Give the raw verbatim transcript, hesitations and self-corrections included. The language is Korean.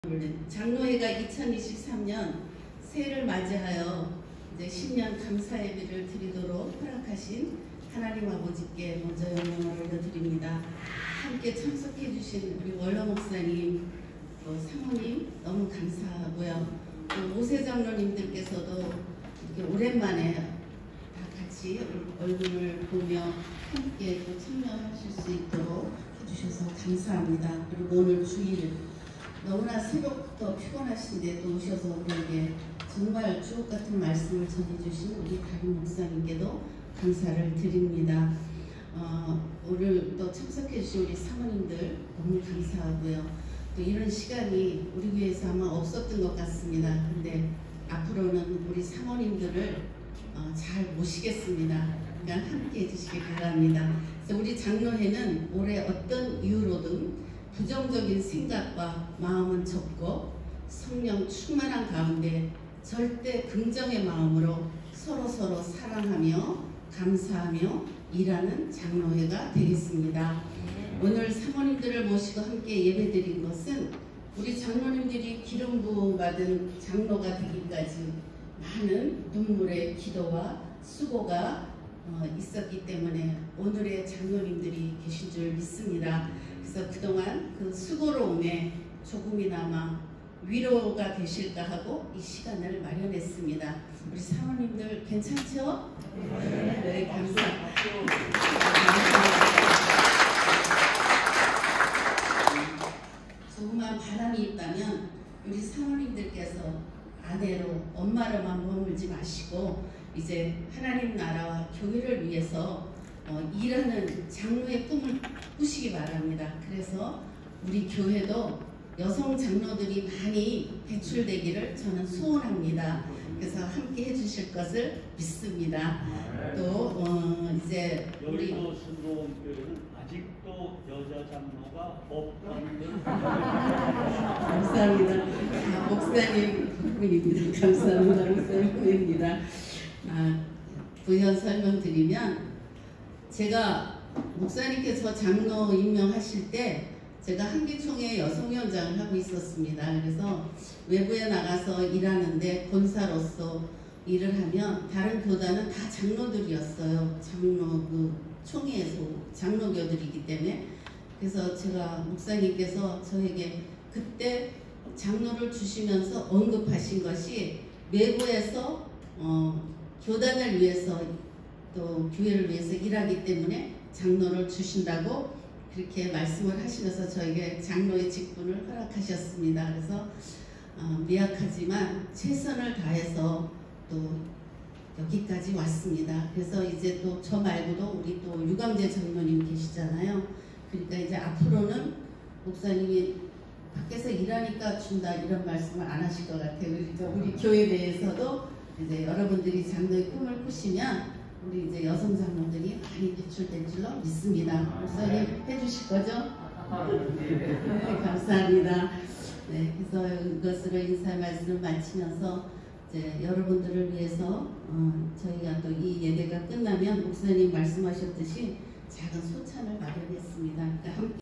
장로회가 이천이십삼 년 새해를 맞이하여 이제 신년 감사 예배를 드리도록 허락하신 하나님 아버지께 먼저 영광을 올려드립니다. 함께 참석해 주신 우리 원로 목사님, 또 사모님 너무 감사하고요. 또 오세 장로님들께서도 이렇게 오랜만에 다 같이 얼굴을 보며 함께 또 참여하실 수 있도록 해주셔서 감사합니다. 그리고 오늘 주일 너무나 새벽부터 피곤하신데 또 오셔서 우리에게 정말 주옥같은 말씀을 전해주신 우리 다림 목사님께도 감사를 드립니다. 어, 오늘 또 참석해주신 우리 사모님들 너무 감사하고요. 또 이런 시간이 우리 교회에서 아마 없었던 것 같습니다. 근데 앞으로는 우리 사모님들을 어, 잘 모시겠습니다. 그러니까 함께 해주시기 바랍니다. 그래서 우리 장로회는 올해 어떤 이유로든 부정적인 생각과 마음은 접고 성령 충만한 가운데 절대 긍정의 마음으로 서로서로 사랑하며 감사하며 일하는 장로회가 되겠습니다. 오늘 사모님들을 모시고 함께 예배드린 것은 우리 장로님들이 기름 부음 받은 장로가 되기까지 많은 눈물의 기도와 수고가 어, 있었기 때문에 오늘의 장로님들이 계신 줄 믿습니다. 그래서 그동안 그 수고로움에 조금이나마 위로가 되실까 하고 이 시간을 마련했습니다. 우리 사모님들 괜찮죠? 네, 네 감사합니다. 조그만 바람이 있다면 우리 사모님들께서 아내로 엄마로만 머물지 마시고 이제 하나님 나라와 교회를 위해서 어, 일하는 장로의 꿈을 꾸시기 바랍니다. 그래서 우리 교회도 여성 장로들이 많이 배출되기를 저는 소원합니다. 그래서 함께 해주실 것을 믿습니다. 또 어, 이제 우리 여의도 순복음교회는 아직도 여자 장로가 없다는 감사합니다. 아, 목사님 덕분입니다. 감사합니다. 목사님 덕분입니다. 아, 부연 설명드리면 제가 목사님께서 장로 임명하실 때 제가 한기총회 여성위원장을 하고 있었습니다. 그래서 외부에 나가서 일하는데 권사로서 일을 하면 다른 교단은 다 장로들이었어요. 장로 그 총회에서 장로교들이기 때문에. 그래서 제가 목사님께서 저에게 그때 장로를 주시면서 언급하신 것이 외부에서 어, 교단을 위해서 또 교회를 위해서 일하기 때문에 장로를 주신다고 그렇게 말씀을 하시면서 저에게 장로의 직분을 허락하셨습니다. 그래서 어, 미약하지만 최선을 다해서 또 여기까지 왔습니다. 그래서 이제 또 저 말고도 우리 또 유광재 장로님 계시잖아요. 그러니까 이제 앞으로는 목사님이 밖에서 일하니까 준다 이런 말씀을 안 하실 것 같아요. 그러니까 우리 교회 내에서도 이제 여러분들이 장로의 꿈을 꾸시면 우리 이제 여성 장로들이 많이 배출될 줄로 믿습니다. 목사님 해주실 거죠? 네, 감사합니다. 네, 그래서 이것으로 인사 말씀을 마치면서 이제 여러분들을 위해서 어, 저희가 또 이 예배가 끝나면 목사님 말씀하셨듯이 작은 소찬을 마련했습니다. 그러니까 함께